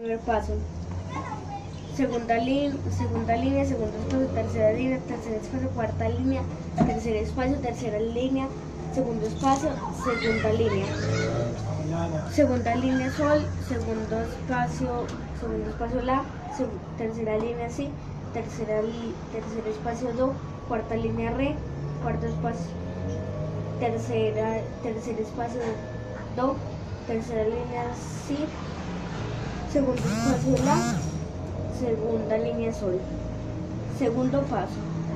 Primer paso. Segunda línea, segundo espacio, tercera línea, tercer espacio, cuarta línea, tercer espacio, tercera línea, segundo espacio, segunda línea. Segunda línea sol, segundo espacio la, tercera línea si, tercer espacio do, cuarta línea re, cuarto espacio, tercer espacio do, tercera línea si, segundo espacio la, segunda línea sol. Segundo paso.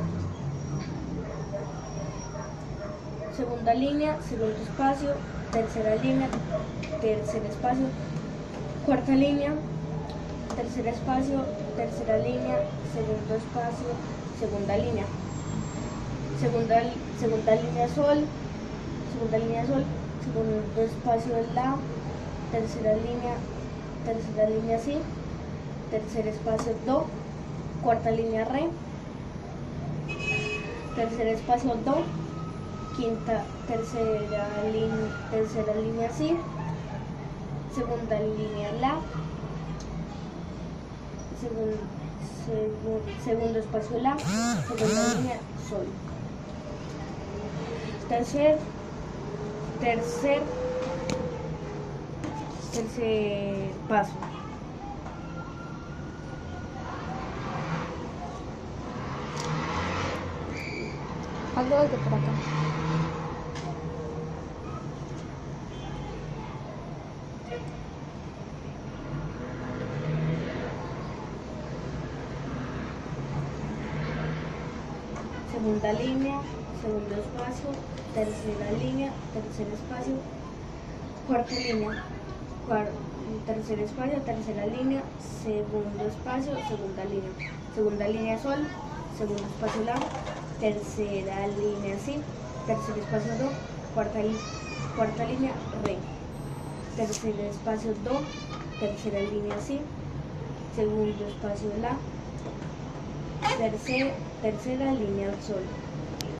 Segunda línea, segundo espacio, tercera línea, tercer espacio, cuarta línea, tercer espacio, tercera línea, segundo espacio, segunda línea. Segunda línea sol, segundo espacio la, tercera línea si, tercer espacio do, cuarta línea re, tercer espacio do, tercera línea si, segunda línea la, segundo espacio la, segunda línea sol. Tercer paso. Algo de por acá. Segunda línea, segundo espacio, tercera línea, tercer espacio, cuarta línea, tercer espacio, tercera línea, segundo espacio, segunda línea sol, segundo espacio la, tercera línea si, tercer espacio do, cuarta línea re, tercer espacio do, tercera línea si, segundo espacio la, tercera línea sol.